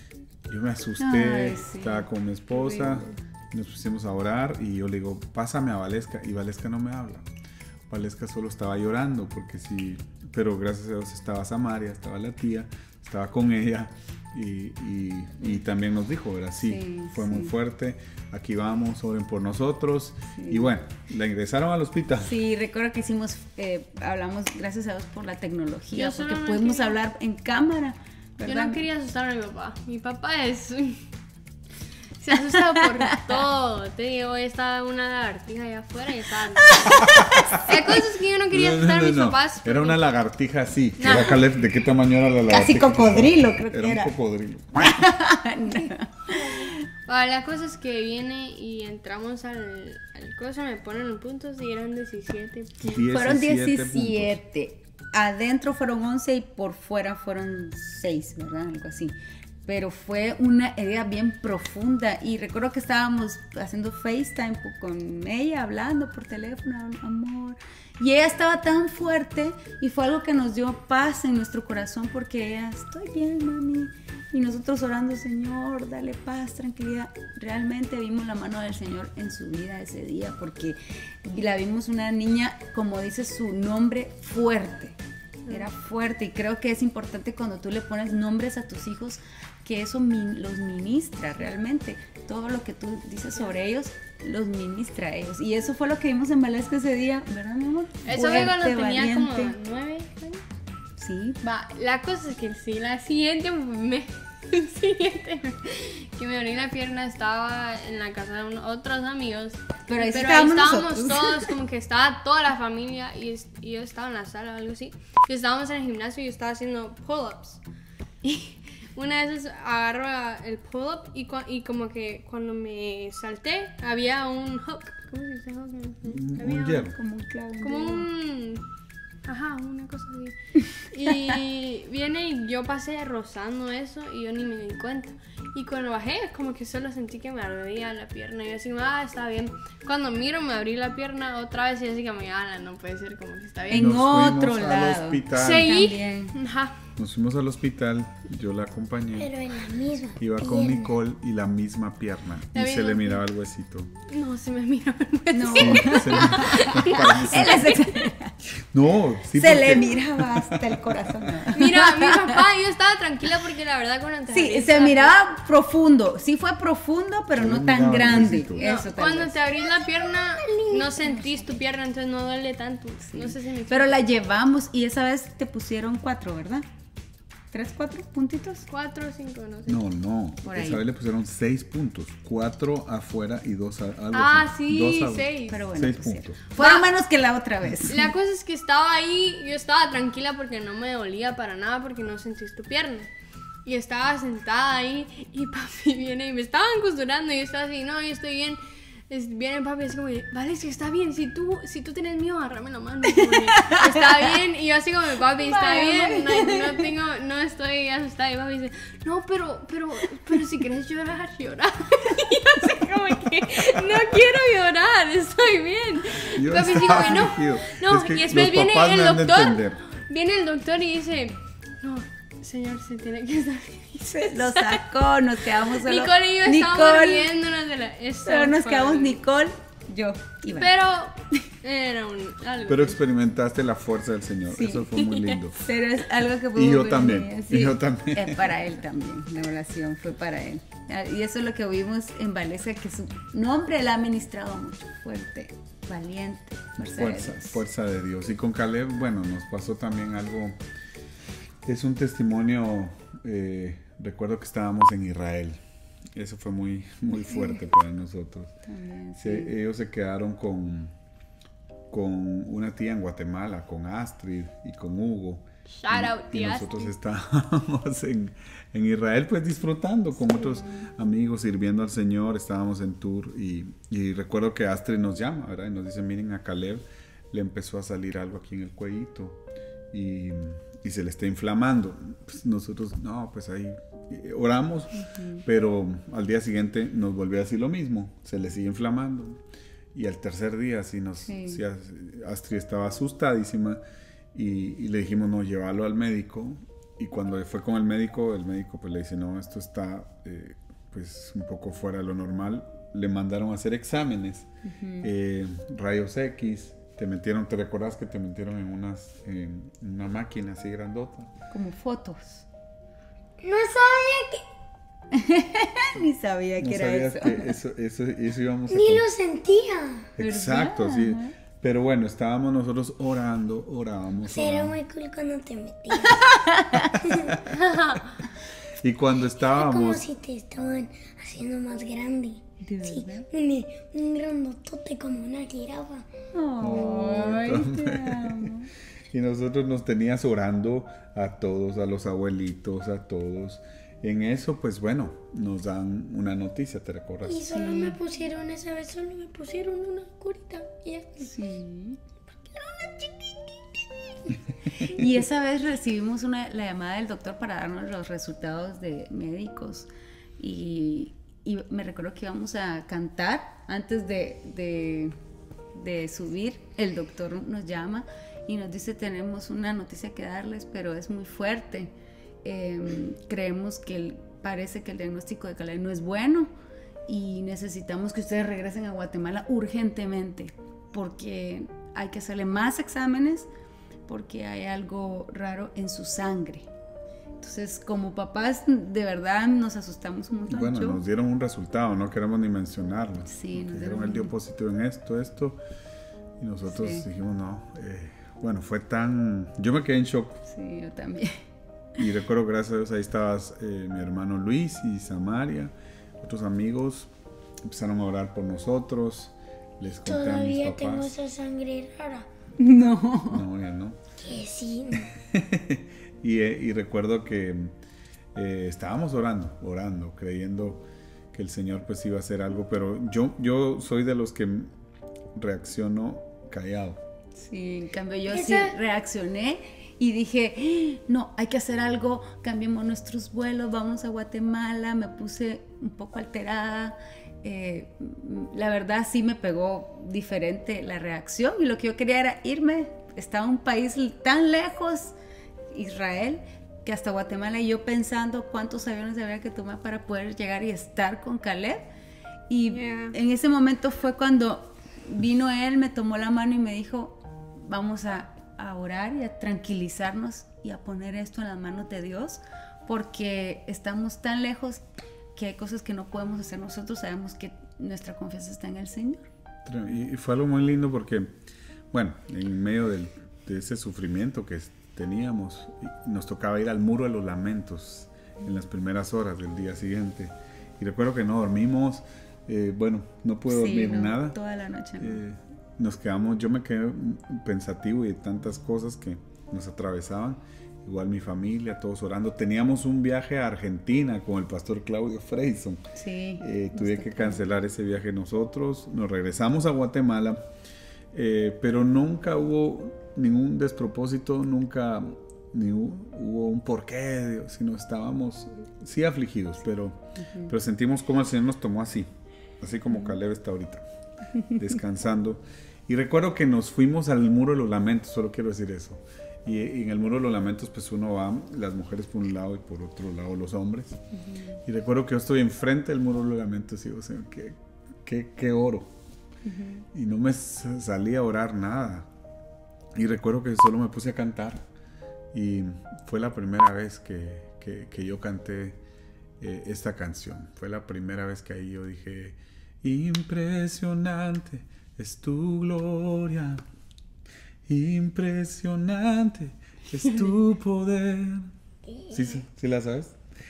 Yo me asusté, Ay, sí. estaba con mi esposa, Horrible. nos pusimos a orar y yo le digo, pásame a Valeska y Valeska no me habla. Valeska solo estaba llorando porque sí, pero gracias a Dios estaba Samaria, estaba la tía, estaba con ella y, y- y también nos dijo, ¿verdad? Sí, Sí, fue sí. muy fuerte, aquí vamos, oren por nosotros Sí. y bueno, la ingresaron al hospital. Sí, recuerdo que hicimos, eh, hablamos, gracias a Dios por la tecnología, Yo solo porque no pudimos quería- hablar en cámara. Yo ¿verdad? no quería asustar a mi papá. Mi papá es... Se asusta por todo. Te digo, estaba una lagartija allá afuera y estaba... Hay cosas que yo no quería No, no, asustar a no, mis no. papás. Era porque- una lagartija así. No. Era Caleb, ¿de qué tamaño era la lagartija? Casi cocodrilo, creo que Era era. un cocodrilo. Ah, la cosa es que viene y entramos al, al coso, me ponen los puntos y eran diecisiete puntos. Fueron diecisiete diecisiete. Adentro fueron once y por fuera fueron seis, ¿verdad? Algo así. Pero fue una herida bien profunda. Y recuerdo que estábamos haciendo FaceTime con ella, hablando por teléfono, amor. Y ella estaba tan fuerte y fue algo que nos dio paz en nuestro corazón porque ella, estoy bien, mami. Y nosotros orando, Señor, dale paz, tranquilidad. Realmente vimos la mano del Señor en su vida ese día porque la vimos una niña, como dice su nombre, fuerte. Era fuerte y creo que es importante cuando tú le pones nombres a tus hijos que eso min- los ministra realmente. Todo lo que tú dices sobre ellos los ministra a ellos. Y eso fue lo que vimos en Valesca ese día, ¿verdad, mi amor? Eso fue cuando Fuerte, tenía como valiente. nueve años. Sí. Va, la cosa es que sí, la siguiente me, el siguiente que me abrí la pierna estaba en la casa de unos, otros amigos. Pero ahí, sí Pero ahí estábamos estábamos nosotros. todos, como que estaba toda la familia y, es- y yo estaba en la sala o algo así. Y estábamos en el gimnasio y yo estaba haciendo pull-ups. Y una de esas agarro a- el pull-up y, cua- y como que cuando me salté había un hook. ¿Cómo se dice hook? Un- Había un hierro. Como un clavo. como un... Ajá, una cosa así. Y viene y yo pasé rozando eso y yo ni me di cuenta. Y cuando bajé, como que solo sentí que me ardía la pierna. Y yo así, ah, está bien. Cuando miro, me abrí la pierna otra vez y así como, ah, no puede ser, como que está bien. En Nos otro fuimos lado. al hospital. Seguí. También. Ajá. Nos fuimos al hospital, yo la acompañé. Pero en la misma. Iba con pierna. Nicole y la misma pierna. La Y se misma le miraba el huesito. No, se me miró. No, Sí, se le- parece- él es exagerado. No, sí, Se le porque- miraba hasta el corazón. Mira, mi papá, yo estaba tranquila porque la verdad cuando te Sí, abriste se la miraba profundo. Sí fue profundo, pero Se no le tan miraba el grande. huesito. No, Eso tal cuando vez. te abrís la pierna, no sentís tu pierna, entonces no duele tanto. No sé si me Pero la llevamos y esa vez te pusieron cuatro, ¿verdad? ¿Tres, cuatro puntitos? Cuatro o cinco, no sé. No, no. Por Esa ahí. vez le pusieron seis puntos. Cuatro afuera y dos a, algo Ah, así. sí, Dos a- seis. Pero bueno, Seis pusieron. puntos. Fueron Va. menos que la otra vez. La cosa es que estaba ahí, yo estaba tranquila porque no me dolía para nada porque no sentís tu pierna. Y estaba sentada ahí y papi viene y me estaban costurando y yo estaba así, no, yo estoy bien. Es, viene papi y es como, vale, si está bien, si tú, si tú tienes miedo, agárrame la mano. Como que, está bien, y yo así como, papi, está Vaya, bien, no, no tengo, no estoy asustada. Y papi dice, no, pero, pero, pero si quieres llorar, llorar. Y yo así como que, no quiero llorar, estoy bien. Yo Papi dice estaba como, no, afligido. no, Es que y después los viene papás el me han de doctor, entender. viene el doctor y dice, no, señor, se tiene que salir. Lo sacó, nos quedamos solo. Nicole y yo estábamos Nicole, riéndonos de la... eso pero nos fue- quedamos Nicole, yo, Iván. Pero era un... algo. Pero experimentaste la fuerza del Señor. Sí. Eso fue muy lindo. Pero es algo que Y yo podemos también, venir, y yo también. Eh, para él también, la oración fue para él. Ah, Y eso es lo que vimos en Valencia, que su nombre él ha ministrado mucho, fuerte, valiente, fuerza de Fuerza, Dios. fuerza de Dios. Y con Caleb, bueno, nos pasó también algo. Es un testimonio. eh, recuerdo que estábamos en Israel. Eso fue muy, muy fuerte para nosotros. También, sí. Se- ellos se quedaron con, con una tía en Guatemala, con Astrid y con Hugo. Shout out, Y tía nosotros Astrid. estábamos en, en Israel, pues disfrutando con otros amigos, sirviendo al Señor. Estábamos en tour y, y recuerdo que Astrid nos llama, ¿verdad? Y nos dice: miren, a Caleb le empezó a salir algo aquí en el cuellito y, y se le está inflamando. Pues nosotros, no, pues ahí eh, oramos, pero al día siguiente nos volvió a decir lo mismo, se le sigue inflamando. Y al tercer día, sí, nos, Sí. sí, Astrid estaba asustadísima. Y, y le dijimos, no, llévalo al médico. Y cuando fue con el médico, el médico pues le dice, no, esto está eh, pues un poco fuera de lo normal. Le mandaron a hacer exámenes, eh, rayos X. Te metieron, ¿te recordás que te metieron en, unas, en una máquina así grandota? Como fotos. No sabía Ni sabía que No era sabías eso. que eso, eso, eso íbamos a que ni con- lo sentía. Exacto, ¿Verdad? sí. Ajá. Pero bueno, estábamos nosotros orando, orábamos. Era orando. muy cool cuando te metías. Y cuando Era como estábamos... si te estaban haciendo más grande. ¿De Sí, verdad? un, un grandotote como una jirafa. Ay, Oh, te amo. Y nosotros nos tenías orando a todos, a los abuelitos, a todos. En eso, pues bueno, nos dan una noticia, ¿te recuerdas? Y solo me pusieron esa vez, solo me pusieron una curita. Y ya está. Sí. Y esa vez recibimos una, la llamada del doctor para darnos los resultados de médicos. Y, y me recuerdo que íbamos a cantar antes de, de, de subir. El doctor nos llama y nos dice: tenemos una noticia que darles, pero es muy fuerte. Eh, creemos que el, parece que el diagnóstico de Caleb no es bueno y necesitamos que ustedes regresen a Guatemala urgentemente, porque hay que hacerle más exámenes, porque hay algo raro en su sangre. Entonces, como papás, de verdad nos asustamos un montón. Bueno, Yo- nos dieron un resultado, no queremos ni mencionarlo. Sí, nos Dijeron, dieron él dio un- positivo en esto, esto. Y nosotros Sí. dijimos, no. eh, bueno, fue tan... Yo me quedé en shock. Sí, yo también. y recuerdo, gracias a Dios, ahí estabas eh, mi hermano Luis y Samaria, otros amigos, empezaron a orar por nosotros, les conté a mis Todavía papás. tengo esa sangre rara. No. No, ya no. Que sí. y, eh, y recuerdo que eh, estábamos orando, orando, creyendo que el Señor pues iba a hacer algo, pero yo, yo soy de los que reacciono callado. Sí, en cambio yo sí Esa- reaccioné y dije, "Ah, no, hay que hacer algo, cambiemos nuestros vuelos, vamos a Guatemala". Me puse un poco alterada. Eh, la verdad sí me pegó diferente la reacción y lo que yo quería era irme. Estaba un país tan lejos, Israel, que hasta Guatemala, y yo pensando cuántos aviones había que tomar para poder llegar y estar con Caleb. Y Yeah. en ese momento fue cuando vino él, me tomó la mano y me dijo, vamos a, a orar y a tranquilizarnos y a poner esto en las manos de Dios, porque estamos tan lejos que hay cosas que no podemos hacer nosotros. Sabemos que nuestra confianza está en el Señor. Y, y fue algo muy lindo porque, bueno, en medio del, de ese sufrimiento que teníamos, nos tocaba ir al Muro de los Lamentos en las primeras horas del día siguiente. Y recuerdo que no dormimos, eh, bueno, no pude dormir no, nada. toda la noche. ¿No? Eh, nos quedamos, yo me quedé pensativo y de tantas cosas que nos atravesaban. Igual mi familia, todos orando. Teníamos un viaje a Argentina con el pastor Claudio Freyson. Sí. Eh, tuve que cancelar ese viaje nosotros. Nos regresamos a Guatemala, eh, pero nunca hubo ningún despropósito, nunca ni hubo un porqué, sino estábamos sí afligidos, pero, uh-huh. pero sentimos como el Señor nos tomó así, así como Caleb está ahorita, descansando. Y recuerdo que nos fuimos al Muro de los Lamentos, solo quiero decir eso. Y, y en el Muro de los Lamentos pues uno va, las mujeres por un lado y por otro lado los hombres. Uh-huh. Y recuerdo que yo estoy enfrente del Muro de los Lamentos y digo, Señor, ¿qué, qué, qué oro? Uh-huh. Y no me salía a orar nada. Y recuerdo que solo me puse a cantar. Y fue la primera vez que, que, que yo canté eh, esta canción. Fue la primera vez que ahí yo dije, impresionante es tu gloria, impresionante es tu poder. ¿Sí, sí, sí la sabes?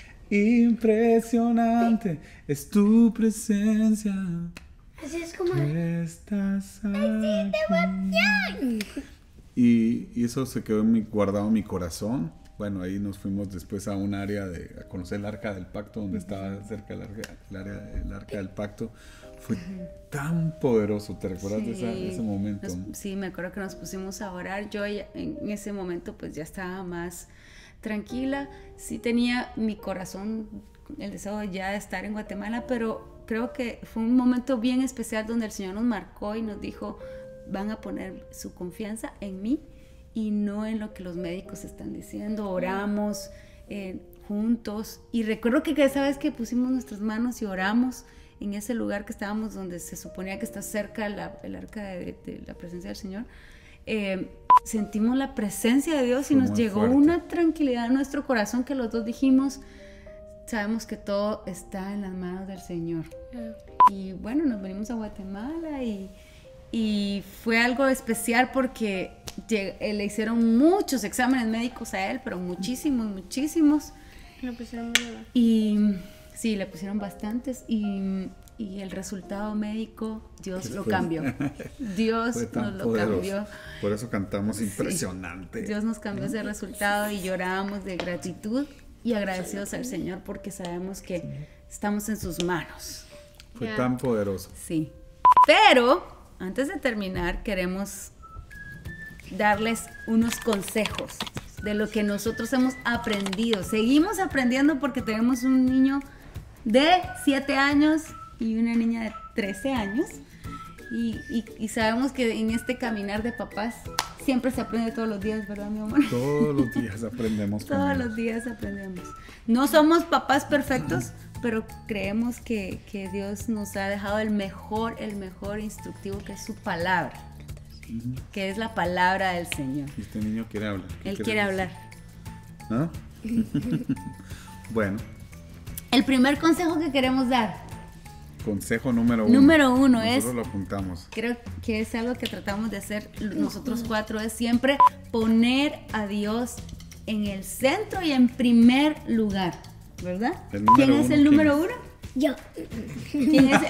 Impresionante es tu presencia. Así es como... Estás aquí. Y, y eso se quedó en mi, guardado en mi corazón. Bueno, ahí nos fuimos después a un área de a conocer el Arca del Pacto, donde estaba cerca del Arca, el área del Arca del Pacto. Fue tan poderoso, ¿te recuerdas sí, de, esa, de ese momento? Nos, sí, me acuerdo que nos pusimos a orar. Yo ya, en ese momento pues ya estaba más tranquila. Sí tenía mi corazón el deseo de ya estar en Guatemala, pero creo que fue un momento bien especial donde el Señor nos marcó y nos dijo, van a poner su confianza en mí y no en lo que los médicos están diciendo. Oramos eh, juntos y recuerdo que esa vez que pusimos nuestras manos y oramos en ese lugar que estábamos donde se suponía que está cerca la, el arca de, de la presencia del Señor, eh, sentimos la presencia de Dios y Fue nos llegó fuerte. Una tranquilidad en nuestro corazón que los dos dijimos, sabemos que todo está en las manos del Señor. Yeah. Y bueno, nos venimos a Guatemala y Y fue algo especial porque le hicieron muchos exámenes médicos a él, pero muchísimos, muchísimos. Le pusieron muy Y sí, le pusieron bastantes. Y, y el resultado médico, Dios lo cambió. Dios nos lo poderoso. cambió. Por eso cantamos impresionante. Sí, Dios nos cambió ese resultado y llorábamos de gratitud y agradecidos al Señor porque sabemos que estamos en sus manos. Fue Yeah. tan poderoso. Sí. Pero antes de terminar, queremos darles unos consejos de lo que nosotros hemos aprendido. Seguimos aprendiendo porque tenemos un niño de siete años y una niña de trece años. Y, y, y sabemos que en este caminar de papás siempre se aprende todos los días, ¿verdad, mi amor? Todos los días aprendemos. Todos los días aprendemos. No somos papás perfectos, pero creemos que, que Dios nos ha dejado el mejor, el mejor instructivo, que es su palabra, uh-huh. que es la palabra del Señor. Y este niño quiere hablar. Él quiere hablar. ¿No? Bueno. El primer consejo que queremos dar. Consejo número uno. Número uno Nosotros es. Nosotros lo apuntamos. Creo que es algo que tratamos de hacer nosotros cuatro, es siempre poner a Dios en el centro y en primer lugar, ¿verdad? El número ¿Quién es uno, el ¿quién número es? uno? Yo. ¿Quién es,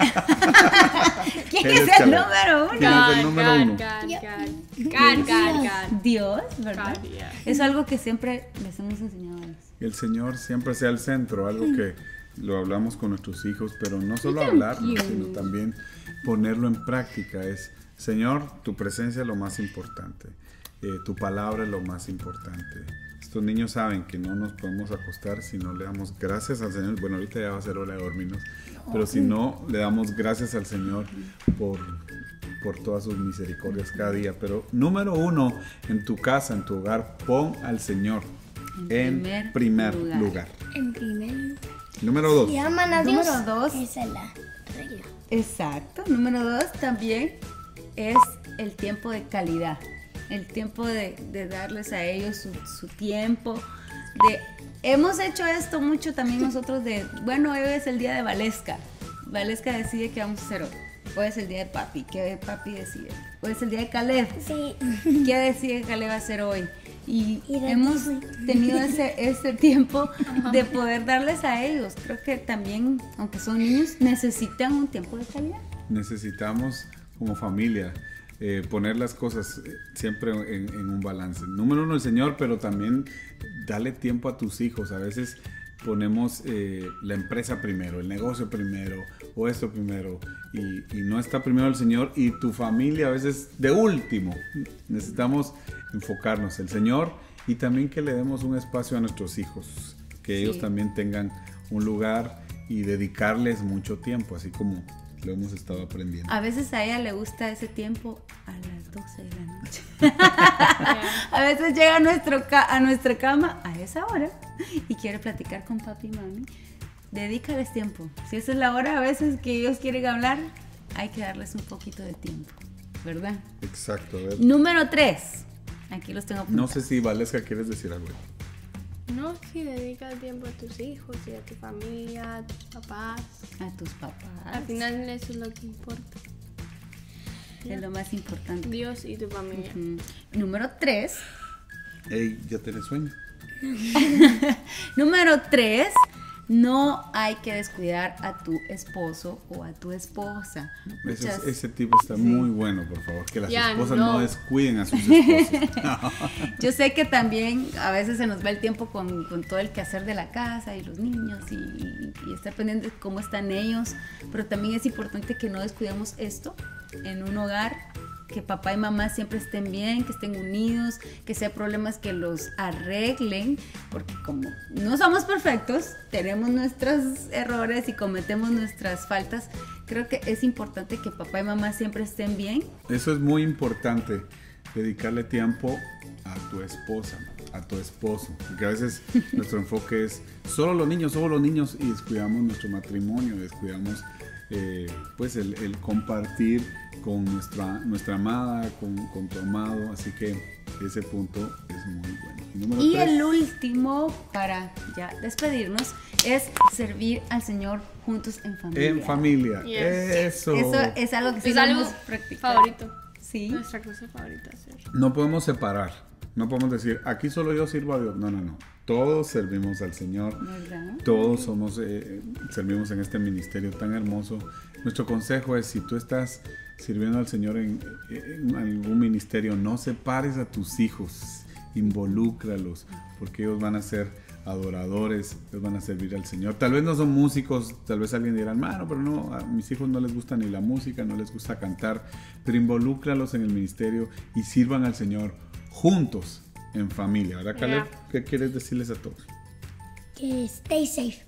¿Quién Él es es el Caleb. número uno? ¿Quién es el número God, uno? God, Yo. God, God, God, God. Dios, ¿verdad? God, yeah. Es algo que siempre les hemos enseñado a ellos. Que el Señor siempre sea el centro, algo que lo hablamos con nuestros hijos, pero no solo hablarlo, sino también ponerlo en práctica. Es, Señor, tu presencia es lo más importante, eh, tu palabra es lo más importante. Estos niños saben que no nos podemos acostar si no le damos gracias al Señor. Bueno, ahorita ya va a ser hora de dormirnos, pero si no le damos gracias al Señor por, por todas sus misericordias cada día. Pero número uno, en tu casa, en tu hogar, pon al Señor en primer, primer lugar. lugar. En primer lugar. Número dos. Y aman a Dios. Número dos. Esa es la regla. Exacto. Número dos también es el tiempo de calidad. El tiempo de, de darles a ellos su, su tiempo. De, hemos hecho esto mucho también nosotros de, bueno, hoy es el día de Valesca. Valesca decide qué vamos a hacer hoy. Hoy es el día de papi. ¿Qué papi decide? Hoy es el día de Caleb. Sí. ¿Qué decide Caleb hacer hoy? Y, Y de hemos Disney. tenido ese, ese tiempo de poder darles a ellos. Creo que también, aunque son niños, necesitan un tiempo de calidad. Necesitamos como familia eh, poner las cosas eh, siempre en, en un balance. Número uno el Señor, pero también dale tiempo a tus hijos. A veces ponemos eh, la empresa primero, el negocio primero o esto primero y, y no está primero el Señor y tu familia a veces de último. Necesitamos enfocarnos el Señor y también que le demos un espacio a nuestros hijos, que Sí. ellos también tengan un lugar y dedicarles mucho tiempo, así como lo hemos estado aprendiendo. A veces a ella le gusta ese tiempo a las doce de la noche. Yeah. A veces llega a, nuestro ca- a nuestra cama a esa hora y quiere platicar con papi y mami. Dedícales tiempo. Si esa es la hora a veces que ellos quieren hablar, hay que darles un poquito de tiempo, ¿verdad? Exacto. A ver. Número tres. Aquí los tengo No apuntados. sé si Valesca quieres decir algo. No, si dedicas tiempo a tus hijos y a tu familia, a tus papás. A tus papás. Al final eso es lo que importa. Es lo más importante. Dios y tu familia. Mm. Número tres. Ey, ¿ya tenés sueño? Número tres. No hay que descuidar a tu esposo o a tu esposa. Ese, Muchas- ese tipo está muy bueno, por favor. Que las Ya, esposas no. no. descuiden a sus esposos. Yo sé que también a veces se nos va el tiempo con, con todo el quehacer de la casa y los niños y, y- y estar pendiente de cómo están ellos, pero también es importante que no descuidemos esto en un hogar, que papá y mamá siempre estén bien, que estén unidos, que sea problemas que los arreglen, porque como no somos perfectos, tenemos nuestros errores y cometemos nuestras faltas, creo que es importante que papá y mamá siempre estén bien. Eso es muy importante, dedicarle tiempo a tu esposa, a tu esposo. Porque a veces nuestro enfoque es solo los niños, solo los niños y descuidamos nuestro matrimonio, descuidamos eh, pues el, el compartir con nuestra, nuestra amada, con, con tu amado. Así que ese punto es muy bueno. Y número Y tres, el último, para ya despedirnos, es servir al Señor juntos en familia. en familia. Yes. Eso. Eso es algo que sí Es lo algo hemos practicado. favorito. Sí. Nuestra cosa favorita hacer. No podemos separar. No podemos decir, aquí solo yo sirvo a Dios. No, no, no. Todos servimos al Señor. ¿Verdad? Todos somos, eh, servimos en este ministerio tan hermoso. Nuestro consejo es, si tú estás sirviendo al Señor en, en algún ministerio, no separes a tus hijos, involúcralos, porque ellos van a ser adoradores, ellos van a servir al Señor. Tal vez no son músicos, tal vez alguien dirá, hermano, pero no, a mis hijos no les gusta ni la música, no les gusta cantar, pero involúcralos en el ministerio y sirvan al Señor juntos, en familia, ¿verdad, Caleb? Yeah. ¿Qué quieres decirles a todos? Que stay safe.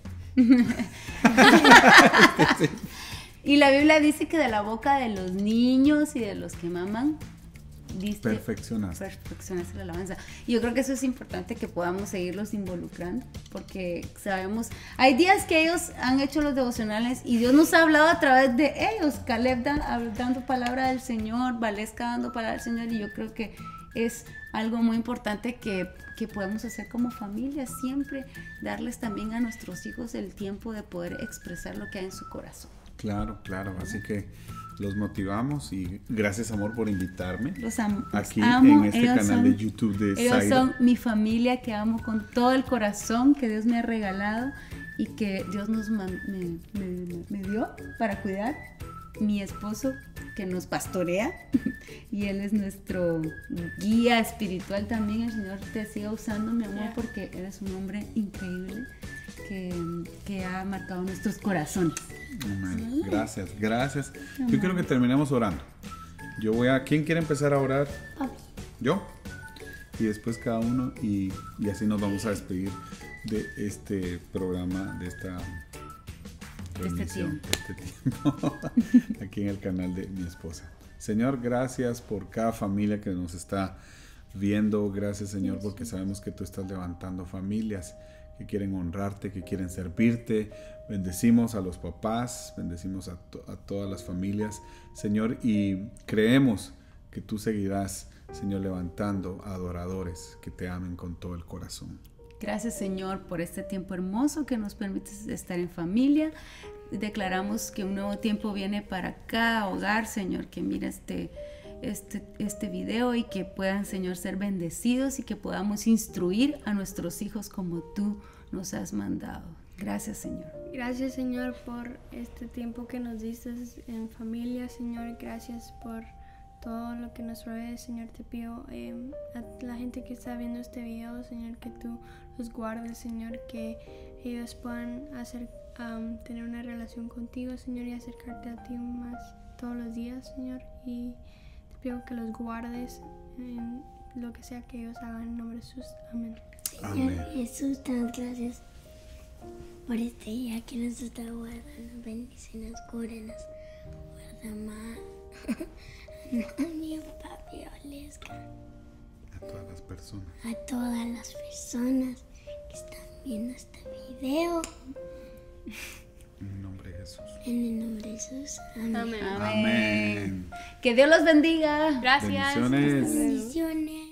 Y la Biblia dice que de la boca de los niños y de los que maman, dice Perfeccionaste. perfeccionaste la alabanza. Y yo creo que eso es importante, que podamos seguirlos involucrando, porque sabemos, hay días que ellos han hecho los devocionales y Dios nos ha hablado a través de ellos. Caleb da- dando palabra del Señor, Valesca dando palabra del Señor, y yo creo que es algo muy importante que, que podemos hacer como familia, siempre darles también a nuestros hijos el tiempo de poder expresar lo que hay en su corazón. Claro, claro. Así que los motivamos y gracias, amor, por invitarme. Los, am los aquí amo. en este Ellos canal son, de YouTube de ellos Zaida. son mi familia que amo con todo el corazón que Dios me ha regalado y que Dios nos man me, me, me dio para cuidar. Mi esposo que nos pastorea y él es nuestro guía espiritual también. El Señor te siga usando, mi amor, porque eres un hombre increíble que, que ha marcado nuestros corazones. Amén. Gracias, gracias. Yo quiero que terminemos orando. Yo voy a... ¿Quién quiere empezar a orar? Papi. ¿Yo? Y después cada uno y, y así nos vamos a despedir de este programa, de esta... Este tiempo. Este tiempo aquí en el canal de mi esposa. Señor, gracias por cada familia que nos está viendo. Gracias, Señor, porque sabemos que tú estás levantando familias que quieren honrarte, que quieren servirte. Bendecimos a los papás, bendecimos a, to a todas las familias, Señor, y creemos que tú seguirás, Señor, levantando adoradores que te amen con todo el corazón. Gracias, Señor, por este tiempo hermoso que nos permites estar en familia. Declaramos que un nuevo tiempo viene para cada hogar, Señor, que mira este, este, este video y que puedan, Señor, ser bendecidos y que podamos instruir a nuestros hijos como tú nos has mandado. Gracias, Señor. Gracias, Señor, por este tiempo que nos diste en familia, Señor. Gracias por todo lo que nos provee, Señor. Te pido eh, a la gente que está viendo este video, Señor, que tú los guardes, Señor, que ellos puedan hacer, um, tener una relación contigo, Señor, y acercarte a ti más todos los días, Señor. Y te pido que los guardes en lo que sea que ellos hagan, en nombre de Jesús. Amén. Señor Jesús, te damos gracias por este día que nos está guardando. Bendícenos, cúrenos, guarda más. A mi papi Oleska. A todas las personas. A todas las personas que están viendo este video. En el nombre de Jesús. En el nombre de Jesús. Amén. Amén. Amén. Que Dios los bendiga. Gracias. Bendiciones. Bendiciones.